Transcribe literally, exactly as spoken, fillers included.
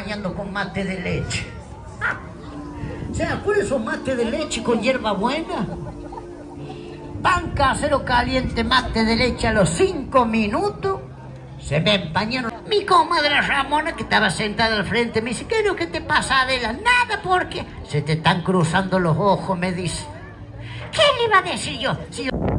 bañando con mate de leche. ¿Se acuerdan esos mates de leche con hierbabuena? Pan casero caliente, mate de leche a los cinco minutos. Se me empañaron. Mi comadre Ramona, que estaba sentada al frente, me dice, ¿qué es lo que te pasa, Adela? Nada, porque se te están cruzando los ojos, me dice. ¿Qué le iba a decir yo? Si yo...